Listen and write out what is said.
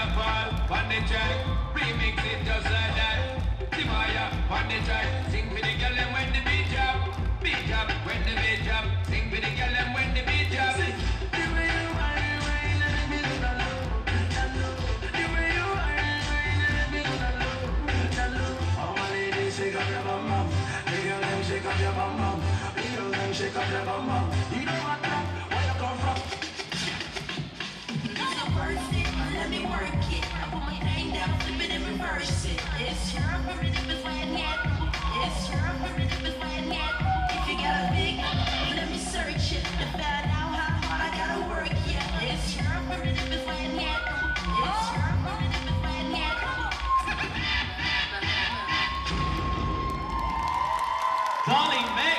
waterfall on the track. Remix it just like that. Timaya on the track. Sing for the girl and when the beat drop. Beat drop when the beat drop. Sing for the girl and when the beat drop. The way you whine, whine, let me know that love, that love. The way you whine, whine, let me know that love, that love. All my ladies shake up your bum bum. The girl them shake up your bum bum. The girl them shake up your bum bum. You know what that? Where you come from? Let me work it. I put my thing down, flip it and reverse it. It's your primitive is why I need. It's your primitive is why I need. If you got a big, let me search it to find out how hard I gotta work. Yeah, it's your primitive is why I need. It's your primitive is why I need. DOLLYMIX.